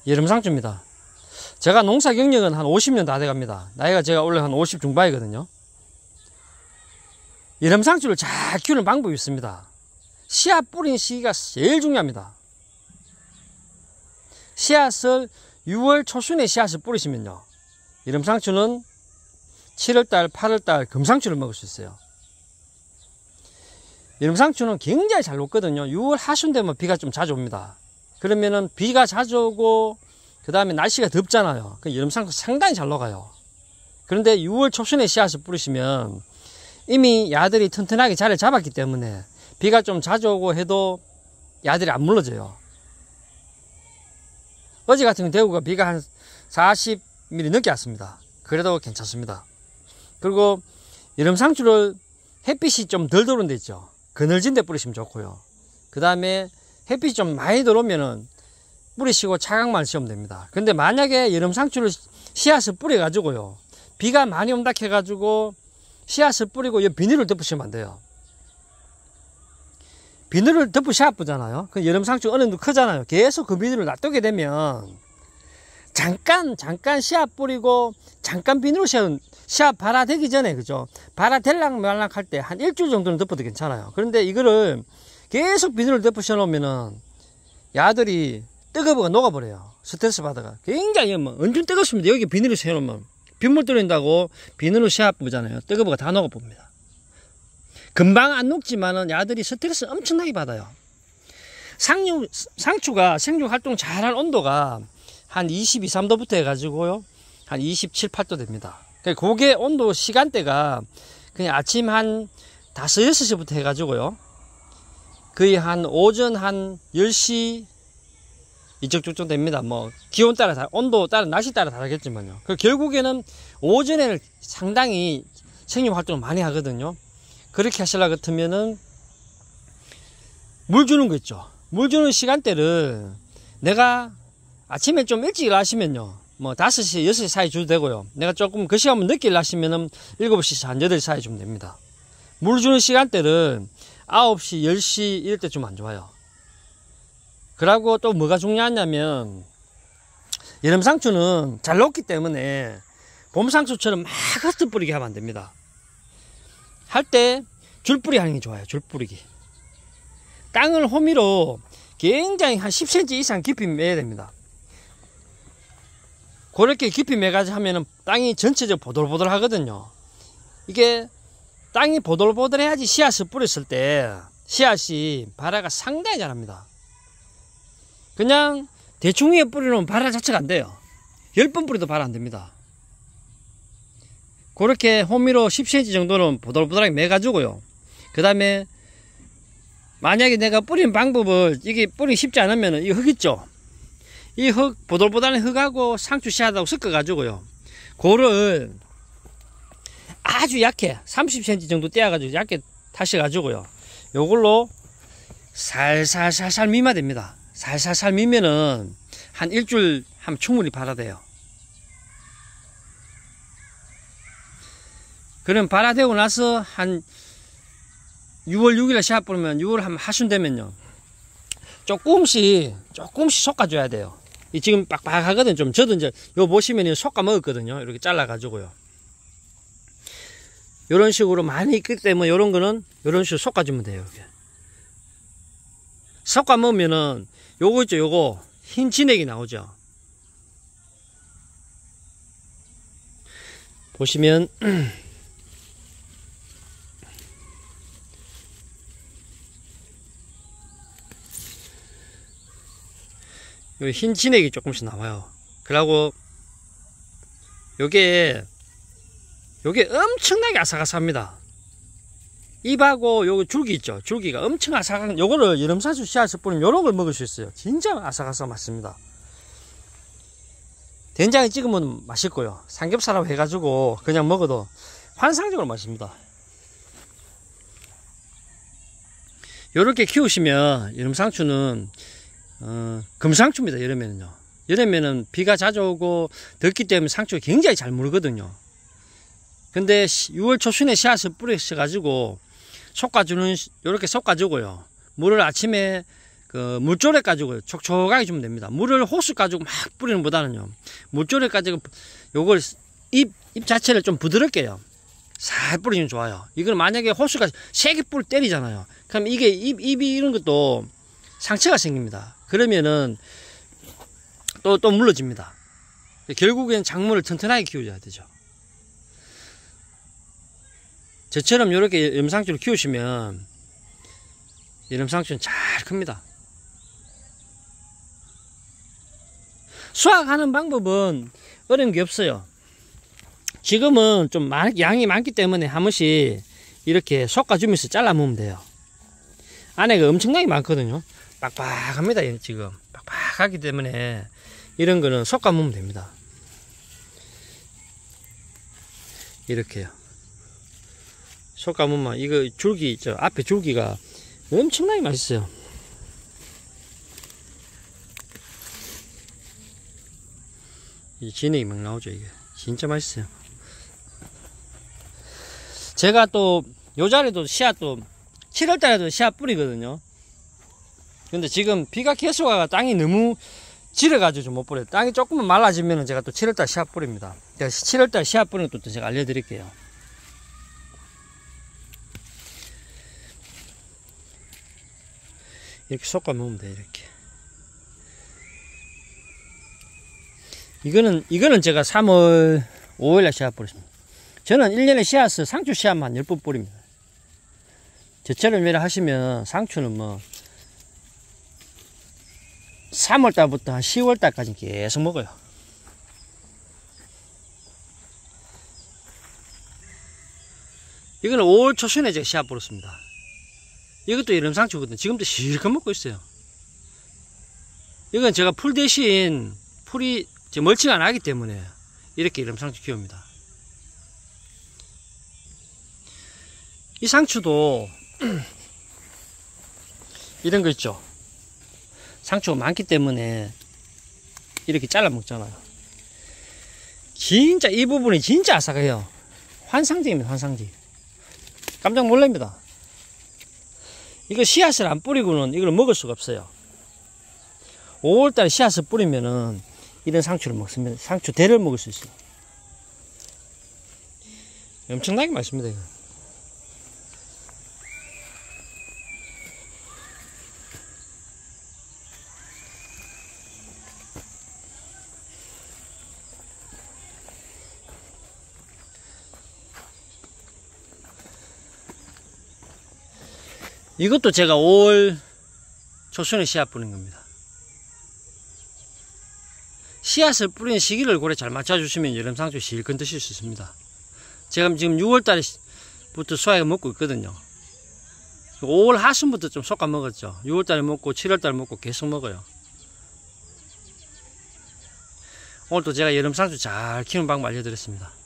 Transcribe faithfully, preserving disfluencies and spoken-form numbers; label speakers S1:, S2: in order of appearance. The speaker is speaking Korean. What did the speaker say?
S1: 여름상추입니다. 제가 농사 경력은 한 오십 년 다 돼갑니다. 나이가 제가 원래 한 오십 중반이거든요. 여름상추를 잘 키우는 방법이 있습니다. 씨앗 뿌린 시기가 제일 중요합니다. 씨앗을 유월 초순에 씨앗을 뿌리시면요, 여름상추는 칠월달, 팔월달 금상추를 먹을 수 있어요. 여름상추는 굉장히 잘 녹거든요. 유월 하순 되면 비가 좀 자주 옵니다. 그러면은 비가 자주 오고 그 다음에 날씨가 덥잖아요. 그 여름상추 상당히 잘 녹아요. 그런데 유월 초순에 씨앗을 뿌리시면 이미 야들이 튼튼하게 자리를 잡았기 때문에 비가 좀 자주 오고 해도 야들이 안 물러져요. 어제 같은 대구가 비가 한 사십 밀리미터 넘게 왔습니다. 그래도 괜찮습니다. 그리고 여름상추를 햇빛이 좀 덜 들어오는 데 있죠. 그늘진 데 뿌리시면 좋고요. 그 다음에 햇빛이 좀 많이 들어오면은 뿌리시고 차광만 씌우면 됩니다. 근데 만약에 여름상추를 씨앗을 뿌려 가지고요, 비가 많이 온다 해 가지고 씨앗을 뿌리고 이 비닐을 덮으시면 안 돼요. 비닐을 덮으셔야 아프잖아요. 그 여름상추 어느 정도 크잖아요. 계속 그 비닐을 놔두게 되면 잠깐 잠깐 씨앗 뿌리고 잠깐 비닐을 씌운 씨앗 발화되기 전에, 그죠? 발화될락 말락 할 때 한 일주일 정도는 덮어도 괜찮아요. 그런데 이거를 계속 비닐을 덮으셔 놓으면은 야들이 뜨거워가 녹아버려요. 스트레스 받아가. 굉장히 뭐 엄청 뜨겁습니다. 여기 비닐을 세워놓으면 빗물 떨어진다고 비닐을 씨앗 뿌잖아요. 뜨거워가 다 녹아봅니다. 금방 안 녹지만은 야들이 스트레스 엄청나게 받아요. 상류, 상추가 생육 활동 잘할 온도가 한 이십이, 삼 도부터 해가지고요, 한 이십칠, 팔 도 됩니다. 그게 온도 시간대가 그냥 아침 한 다섯, 여섯 시부터 해가지고요, 거의 한 오전 한 열 시 이쪽 저쪽 됩니다. 뭐 기온 따라 다, 온도 따라 날씨 따라 다르겠지만요. 그 결국에는 오전에는 상당히 생육 활동을 많이 하거든요. 그렇게 하시려고 같으면은 물 주는 거 있죠. 물 주는 시간대를 내가 아침에 좀 일찍 일하시면요, 뭐 다섯 시, 여섯 시 사이 줘도 되고요. 내가 조금 그 시간만 늦게 일하시면은 일곱 시, 한 여덟 시 사이 주면 됩니다. 물 주는 시간대를 아홉 시, 열 시 이럴 때 좀 안 좋아요. 그리고 또 뭐가 중요하냐면, 여름상추는 잘 녹기 때문에 봄상추처럼 막 흩어 뿌리게 하면 안 됩니다. 할 때 줄뿌리 하는 게 좋아요. 줄뿌리기. 땅을 호미로 굉장히 한 십 센티미터 이상 깊이 매야 됩니다. 그렇게 깊이 매가지고 하면은 땅이 전체적으로 보들보들 하거든요. 이게 땅이 보들보들 해야지 씨앗을 뿌렸을 때 씨앗이 발화가 상당히 잘합니다. 그냥 대충 위에 뿌리놓으면 발화 자체가 안 돼요. 열 번 뿌려도 발화 안 됩니다. 그렇게 호미로 십 센티미터 정도는 보들보들하게 매가지고요. 그 다음에 만약에 내가 뿌린 방법을, 이게 뿌리기 쉽지 않으면 이 흙 있죠? 이 흙, 보들보들한 흙하고 상추 씨앗하고 섞어가지고요, 그거를 아주 약해 삼십 센티미터 정도 떼어가지고 얇게 타셔가지고요, 요걸로 살살살살 미면 됩니다. 살살살 미면은 한 일주일 하면 충분히 발화돼요. 그럼 발화되고 나서 한 유월 육 일에 씨앗 뿌리면 유월 한 하순 되면요, 조금씩 조금씩 솎아줘야 돼요. 이 지금 빡빡하거든요. 좀 저도 이제 요 보시면 솎아 먹었거든요. 이렇게 잘라 가지고요, 요런 식으로 많이 있기 때문에 요런 거는 요런 식으로 솎아주면 돼요. 이렇게 솎아 먹으면은 요거 있죠, 요거 흰 진액이 나오죠. 보시면 요 흰 진액이 조금씩 나와요. 그리고 요게 요게 엄청나게 아삭아삭합니다. 잎하고 요 줄기 있죠, 줄기가 엄청 아삭한, 요거를 여름상추 씨앗을 뿌리면 요런 걸 먹을 수 있어요. 진짜 아삭아삭 맛있습니다. 된장에 찍으면 맛있고요, 삼겹살하고 해가지고 그냥 먹어도 환상적으로 맛있습니다. 요렇게 키우시면 여름상추는 어, 금상추입니다. 여름에는요. 여름에는 비가 자주 오고 덥기 때문에 상추가 굉장히 잘 물거든요. 근데 유월 초순에 씨앗을 뿌리셔가지고 솎아주는, 요렇게 솎아주고요, 물을 아침에 그 물조래 가지고 촉촉하게 주면 됩니다. 물을 호수 가지고 막 뿌리는 보다는요, 물조래 가지고 요걸 잎, 잎 자체를 좀 부드럽게요 살 뿌리면 좋아요. 이걸 만약에 호수가 세게 뿔 때리잖아요. 그럼 이게 잎, 잎이 이런 것도 상처가 생깁니다. 그러면은 또, 또 물러집니다. 결국엔 작물을 튼튼하게 키워줘야 되죠. 저처럼 이렇게 여름상추를 키우시면 여름상추는 잘 큽니다. 수확하는 방법은 어려운 게 없어요. 지금은 좀 많, 양이 많기 때문에 한 번씩 이렇게 솎아주면서 잘라 먹으면 돼요. 안에가 엄청나게 많거든요. 빡빡합니다. 지금 빡빡하기 때문에 이런 거는 솎아 먹으면 됩니다. 이렇게요. 솎아 먹으면 이거 줄기, 저 앞에 줄기가 엄청나게 맛있어요. 이 진액이 막 나오죠. 이게 진짜 맛있어요. 제가 또 요 자리도 씨앗도 칠월 달에도 씨앗 뿌리거든요. 근데 지금 비가 계속 와가 땅이 너무 질어가지고 좀 못 뿌려요. 땅이 조금만 말라지면 제가 또 칠월 달 씨앗 뿌립니다. 칠월 달 씨앗 뿌리는 것도 제가 알려드릴게요. 이렇게 솎아 먹으면 돼. 이렇게. 이거는 이거는 제가 삼월 오일날 씨앗 뿌렸습니다. 저는 일 년에 씨앗을 상추 씨앗만 열 번 뿌립니다. 저처럼 이래 하시면 상추는 뭐 삼월 달부터 한 시월 달까지 계속 먹어요. 이거는 오월 초순에 제가 씨앗 뿌렸습니다. 이것도 여름 상추거든요. 지금도 실컷 먹고 있어요. 이건 제가 풀 대신 풀이 멀치가 안 나기 때문에 이렇게 여름 상추 키웁니다. 이 상추도 이런 거 있죠. 상추가 많기 때문에 이렇게 잘라 먹잖아요. 진짜 이 부분이 진짜 아삭해요. 환상적입니다. 환상적. 깜짝 놀랍니다. 이거 씨앗을 안 뿌리고는 이걸 먹을 수가 없어요. 오월달에 씨앗을 뿌리면은 이런 상추를 먹습니다. 상추 대를 먹을 수 있어요. 엄청나게 맛있습니다. 이거. 이것도 제가 오월 초순에 씨앗 뿌린 겁니다. 씨앗을 뿌리는 시기를 고래 잘 맞춰주시면 여름상추 실컷 드실 수 있습니다. 제가 지금 유월 달부터 수확해 먹고 있거든요. 오월 하순부터 좀 솎아 먹었죠. 유월 달에 먹고 칠월 달에 먹고 계속 먹어요. 오늘도 제가 여름상추 잘 키우는 방법 알려드렸습니다.